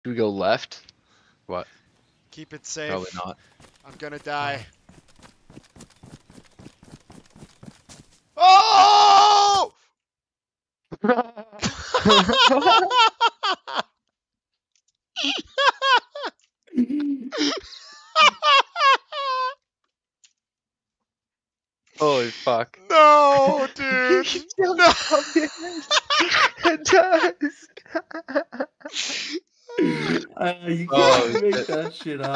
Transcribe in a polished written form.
Do we go left? What? Keep it safe. Probably not. I'm gonna die. Oh! Holy fuck. No, dude. No. It does. You Oh, can't make shit. that shit up.